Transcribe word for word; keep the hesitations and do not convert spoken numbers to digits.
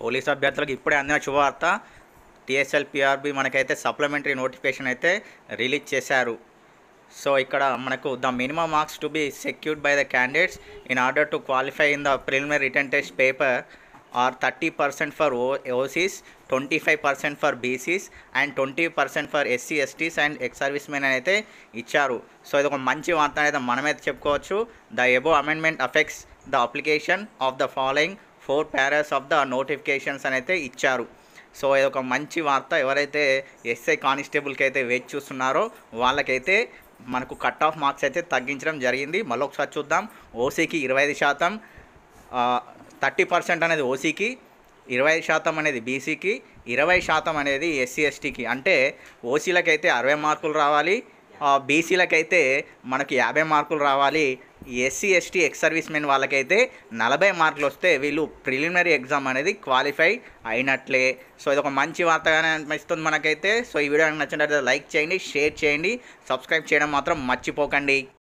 Police అభ్యర్థులకు ఇప్పుడే అందిన శుభవార్త. టీఎస్ఎల్పిఆర్బి మనకైతే సప్లిమెంటరీ నోటిఫికేషన్ అయితే రిలీజ్ చేశారు. సో ఇక్కడ మనకు the minimum marks to be secured by the candidates in order to qualify in the preliminary written test paper are thirty percent for O OCs, twenty five percent for BCs and twenty percent for SC STs and ex service men అని అయితే ఇచ్చారు. So ఇది ఒక మంచి వార్త అనేది మనమైతే చెప్పుకోవచ్చు. The above amendment affects the application of the following four paras of the notifications అని అయితే ఇచ్చారు. సో ఇది ఒక మంచి వార్త. ఎవరైతే ఎస్ఐ కానిస్టేబుల్కి అయితే వేచి చూస్తున్నారో వాళ్ళకైతే మనకు కట్ ఆఫ్ మార్క్స్ అయితే తగ్గించడం జరిగింది. మళ్ళీ ఒకసారి చూద్దాం. ఓసీకి ఇరవై ఐదు శాతం, థర్టీ పర్సెంట్ అనేది ఓసీకి, ఇరవై ఐదు శాతం అనేది బీసీకి, ఇరవై శాతం అనేది ఎస్సీ ఎస్టీకి. అంటే ఓసీలకైతే అరవై మార్కులు రావాలి, బీసీలకైతే మనకి యాభై మార్కులు రావాలి, SC ST ex service men వాళ్ళకైతే నలభై మార్కులు వస్తే వీళ్ళు ప్రిలిమినరీ ఎగ్జామ్ అనేది క్వాలిఫై అయినట్లే. సో ఇది ఒక మంచి వార్తగానే అనిపిస్తుంది మనకైతే. సో ఈ వీడియో నచ్చినట్లయితే లైక్ చేయండి, షేర్ చేయండి, సబ్స్క్రైబ్ చేయడం మాత్రం మర్చిపోకండి.